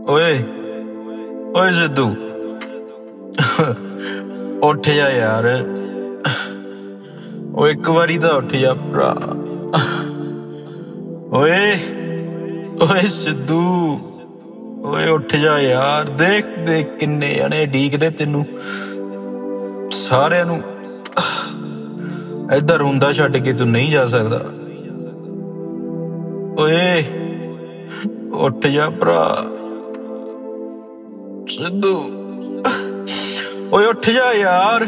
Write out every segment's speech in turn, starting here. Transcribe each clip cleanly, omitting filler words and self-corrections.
ओए ओए सिद्धू उठ जा यार। ओ एक बारी तो उठ जा भरा। ओए ओए सिद्धू ओए उठ जा यार। देख देख किन्ने जने ढीकदे तेनू सारिਆਂ ਨੂੰ। इधर रोंदा छड्ड के तू नहीं जा सकदा। ओए उठ जा भरा सिद्धू। ओए उठ जा यार।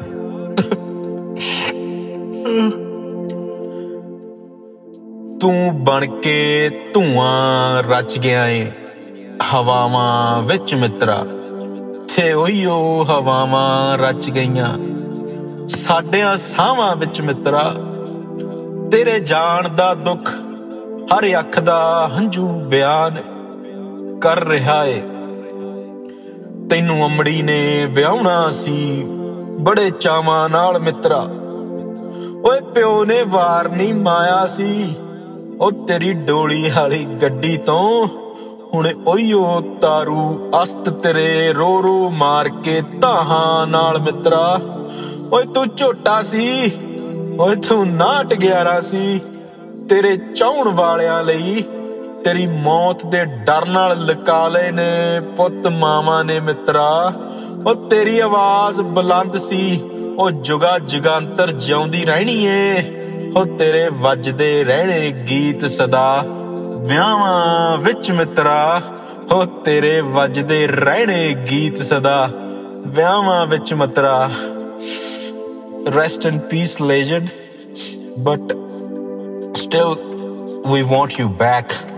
तू बन के धुआं रच गया है हवावां विच मित्रा। ते ओहियो हवावां रच गईयां साडियां साहां विच मित्रा। तेरे जान दा दुख हर अख दा हंझू बयान कर रहा है। तैनू अमड़ी ने विआहना सी बड़े चावां नाल मित्रा। ओए प्यो ने वार नहीं माया सी ओ तेरी डोली वाली गड्डी तो हुणे ओहियो तारू अस्त तेरे रो रो मार के धाहां नाल मित्रा। ओए तू झोटा सी ओए तू 911 सी तेरे चाहण वालियां लई। तेरी मौत दे डर नाल लका लए ने पुत मावां ने मित्रा। ओ तेरी आवाज बुलंद सी ओ जुगा जुगांतर जिउंदी रहनी है। ओ तेरे वजदे रहने गीत सदा ਵਿਆਹਾਂ विच मित्रा। हो तेरे वजदे रहने गीत सदा ਵਿਆਹਾਂ विच मित्रा। Rest in peace, legend. But still, we want you back.